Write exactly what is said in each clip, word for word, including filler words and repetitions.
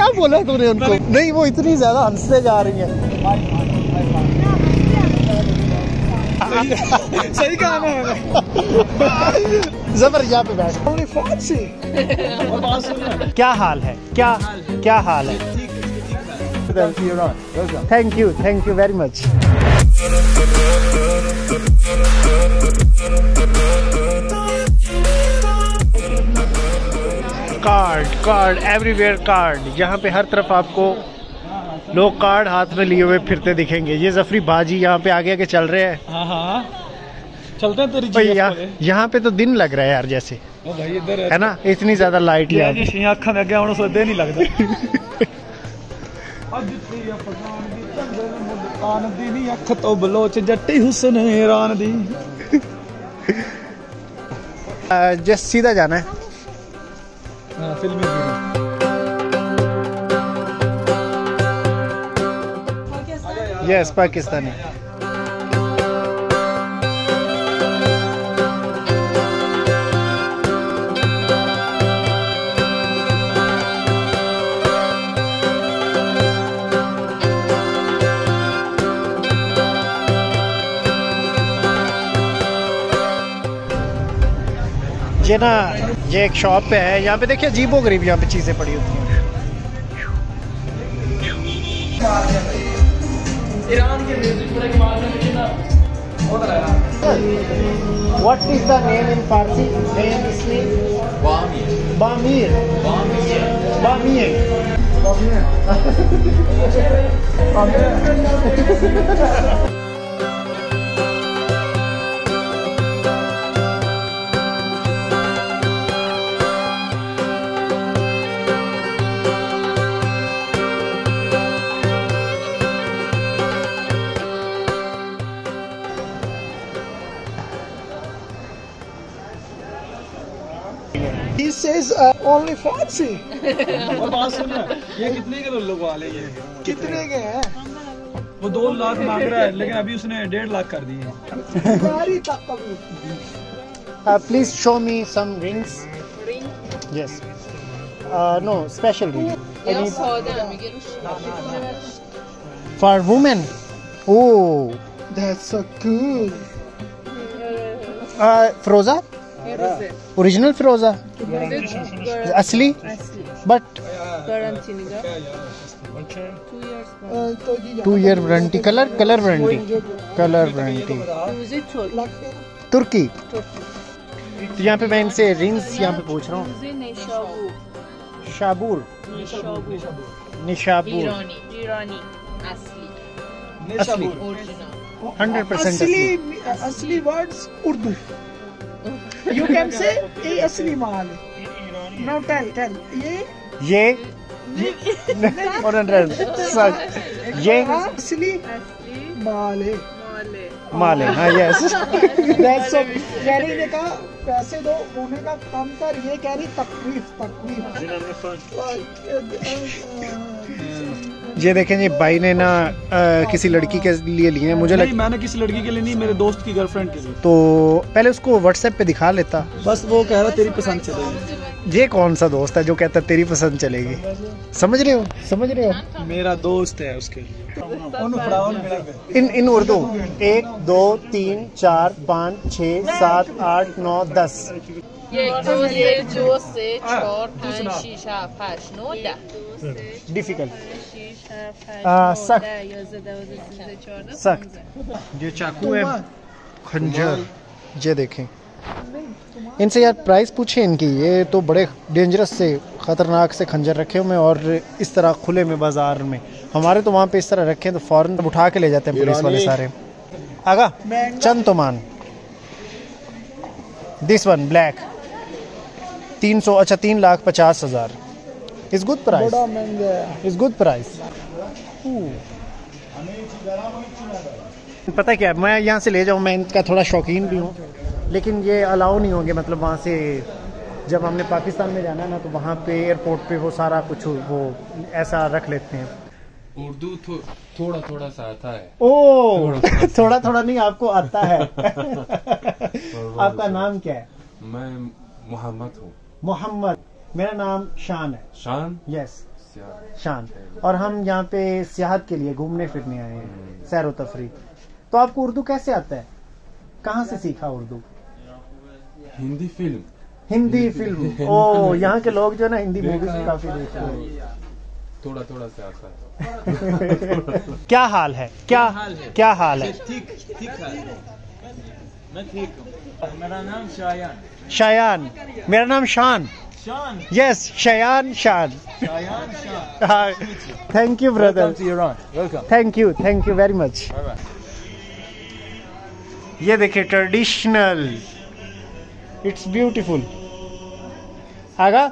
क्या बोला तूने उनको? नहीं, वो इतनी ज्यादा हंसते जा रही है। सही कहा ना मैंने। जबर यहाँ पे बैठ। क्या हाल है? क्या क्या हाल है? Thank you, thank you very much. Card card everywhere card. यहाँ पे हर तरफ आपको लोग कार्ड हाथ में लिए हुए फिरते दिखेंगे। ये जफरी बाजी यहाँ पे आगे आगे चल रहे हैं। हाँ हाँ चलते हैं तेरी भाई यहाँ यहाँ पे तो दिन लग रहा है यार, जैसे भाई इधर है ना, इतनी ज्यादा लाइट है। अखा में अगे आने सोचते नहीं लगता। अख तो बलोच जट्टी हुसन हैरान दी। जस्ट सीधा जाना है। हाँ, फिल्मी यस पाकिस्तानी। ये ना, ये एक शॉप पे है। यहाँ पे देखिए अजीबो गरीब यहाँ पे चीजें पड़ी होती हैं। What is the name in Farsi? Name is name? Bamir. Bamir. Bamir. Bamir. He says uh, only Farsi. बात सुन, ये कितने के लोग वाले ये कितने के हैं? वो दो लाख मांग रहा है, लेकिन अभी उसने डेढ़ लाख कर दिए। Please show me some rings. Ring? Yes. Uh, no, special ring. Yok sade میگه. For women. Oh, that's so cool. Uh, Froza? Original Froza? असली? But Garanti niga. two year warranty. Color color warranty. Color warranty. तुर्की। तो यहाँ पे मैं इनसे rings यहाँ पे पूछ रहा हूँ। शाबूर। निशाबूर। ईरानी। ईरानी। असली। असली। हंड्रेड परसेंट असली। असली words Urdu. You can say ये असली माल है। Now tell tell ये ये और ये असली माल है। माल है। हाँ यस। That's so यानी ने कहा पैसे दो, उन्हें का कम कर, ये कह रही तकलीफ तकलीफ। ये देखें, ये भाई ने ना आ, किसी लड़की के लिए लिए हैं। मुझे नहीं, लग... मैंने किसी लड़की के लिए नहीं, मेरे दोस्त की गर्लफ्रेंड के लिए। तो पहले उसको व्हाट्सएप पे दिखा लेता। बस वो कह रहा तेरी पसंद चलेगी। ये कौन सा दोस्त है जो कहता है तेरी पसंद चलेगी? समझ रहे हो? समझ रहे हो? मेरा दोस्त है उसके लिए। इन इन उर्दू एक दो तीन चार पाँच छः सात आठ नौ दस। डिफिकल्ट सख्त सख्त। ये चाकू है, खंजर। ये देखें, इनसे यार प्राइस पूछे इनकी। ये तो बड़े डेंजरस से ख़तरनाक से खंजर रखे हुए हैं, और इस तरह खुले में बाजार में। हमारे तो वहाँ पे इस तरह रखे हैं तो फ़ौरन उठा के ले जाते हैं पुलिस वाले सारे। आगा चंद तो मान दिस वन ब्लैक तीन सौ अच्छा तीन लाख पचास हजार। Is good price. Is good price. पता क्या, मैं यहाँ से ले जाऊँ, मैं इनका थोड़ा शौकीन भी हूँ, लेकिन ये अलाउ नहीं होंगे। मतलब वहाँ से जब हमने पाकिस्तान में जाना है ना, तो वहाँ पे एयरपोर्ट पे वो सारा कुछ वो ऐसा रख लेते हैं। उर्दू थो, थोड़ा थोड़ा सा आता है। ओ थोड़ा थोड़ा, थोड़ा नहीं, आपको आता है। आपका नाम क्या है? मैं मोहम्मद हूँ। मोहम्मद। मेरा नाम शान है। शान? यस। सियाहत। शान। और हम यहाँ पे सियाहत के लिए घूमने फिरने आए हैं, सैर व तफरी। तो आपको उर्दू कैसे आता है? कहाँ से सीखा उर्दू? हिंदी फिल्म। हिंदी फिल्म। ओ, यहाँ के लोग जो ना हिंदी मूवीज काफी देखते हैं। थोड़ा थोड़ा से आता है। क्या हाल है? क्या क्या हाल है? ठीक ठीक हाल है। मैं ठीक हूँ। मेरा नाम शायान। शायान। मेरा नाम शान। शान। Yes, Shayan Shan. Shayan Shan. Thank you brother. Welcome to Iran. Welcome. Thank you, thank you very much. Bye bye. ये देखिए ट्रेडिशनल, इट्स ब्यूटीफुल। आगा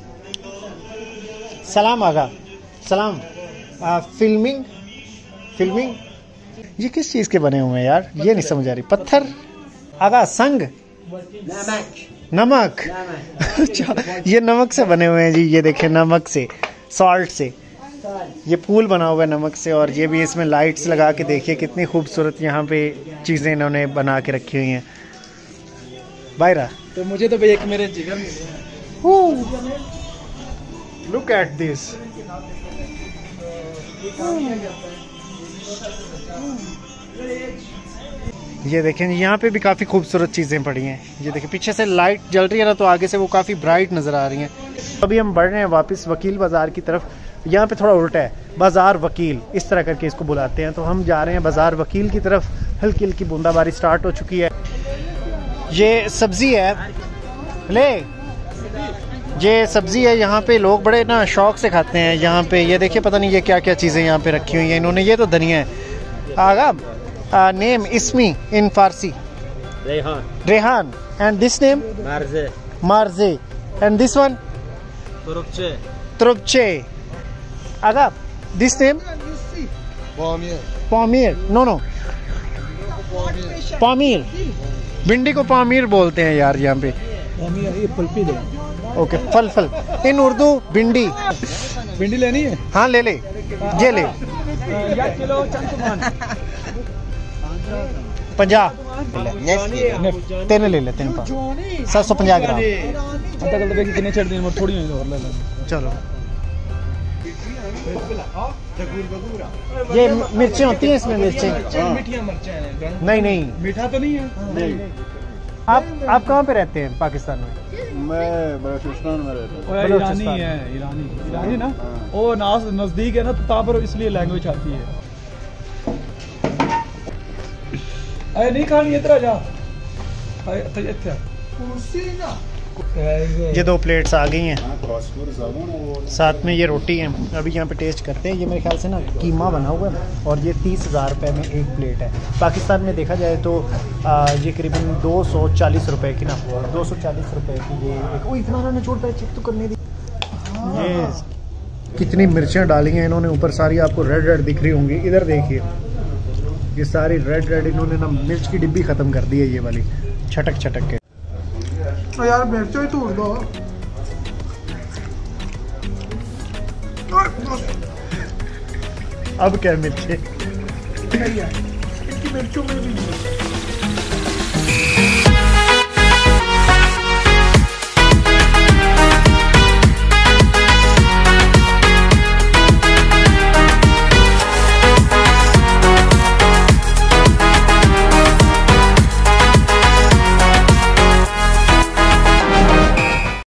सलाम, आगा सलाम। आ, फिल्मिंग फिल्मिंग ये किस चीज के बने हुए हैं यार? ये नहीं समझ आ रही। पत्थर? आगा संग? नमक। अच्छा, ये नमक से बने हुए हैं जी। ये देखें, नमक से, सॉल्ट से ये पुल बना हुआ है नमक से। और ये भी इसमें लाइट्स लगा के देखिए कितनी खूबसूरत यहाँ पे चीज़ें इन्होंने बना के रखी हुई हैं। बायरा तो मुझे तो भैया एक मेरे जिगर लुक एट दिस। ये देखें, यहाँ पे भी काफ़ी खूबसूरत चीज़ें पड़ी हैं। ये देखें, पीछे से लाइट जल रही है ना, तो आगे से वो काफ़ी ब्राइट नज़र आ रही हैं। अभी हम बढ़ रहे हैं वापस वकील बाज़ार की तरफ। यहाँ पे थोड़ा उल्टा है, बाज़ार वकील इस तरह करके इसको बुलाते हैं। तो हम जा रहे हैं बाज़ार वकील की तरफ। हल्की हल्की बूंदाबारी स्टार्ट हो चुकी है। ये सब्ज़ी है, ले ये सब्ज़ी है। यहाँ पे लोग बड़े ना शौक से खाते हैं यहाँ पे। ये देखिए, पता नहीं ये क्या क्या चीज़ें यहाँ पे रखी हुई हैं इन्होंने। ये तो धनिया है। आगा नेम इसमी इन फारसी? रेहान। रेहान। And this name? मार्जे। मार्जे। And this one? तुरुपचे। तुरुपचे। आगा दिस नेम? पामीर। नो नो, पामीर। भिंडी को पामीर बोलते हैं यार यहाँ पे। ये फलपी दे। ओके, फल फल इन उर्दू भिंडी। भिंडी लेनी है? हाँ ले ले, ये ले। या किलो चंदमान। पंजाह तीन ले ले, तीन पाँच सात सौ पंजाह ग्राम। अंता कल देखिए कितने चढ़ दिन थोड़ी हुई और ले ले। चलो, ये मिर्चें होती हैं इसमें? मिर्चें मीठियाँ मिर्चें हैं। नहीं नहीं, मीठा तो नहीं है। नहीं। आप आप कहाँ पे रहते हैं पाकिस्तान में? मैं बलूचिस्तान में रहता हूँ। वो ईरानी है, ईरानी ईरानी ना। वो नास नजदीक है ना, तो तापर इसलिए लैंग्वेज आती है। अरे नहीं खानी, इधर जा। अरे इतना ये दो प्लेट्स आ गई हैं, साथ में ये रोटी है। अभी यहाँ पे टेस्ट करते हैं। ये मेरे ख्याल से ना कीमा बना हुआ है और ये तीस हज़ार रुपये में एक प्लेट है। पाकिस्तान में देखा जाए तो आ, ये करीबन दो सौ चालीस रुपये की ना, दो सौ चालीस रुपये की ये एक। ओ इतना ना छोड़ पाए, चेक तो करने दी। ये कितनी मिर्चें डाली हैं इन्होंने ऊपर, सारी आपको रेड रेड दिख रही होंगी। इधर देखिए, ये सारी रेड रेड इन्होंने ना मिर्च की डिब्बी ख़त्म कर दी है, ये वाली छटक छटक के। यार मिर्चों ही तोड़ दो। अब क्या मिर्चें? इनकी मिर्चों में भी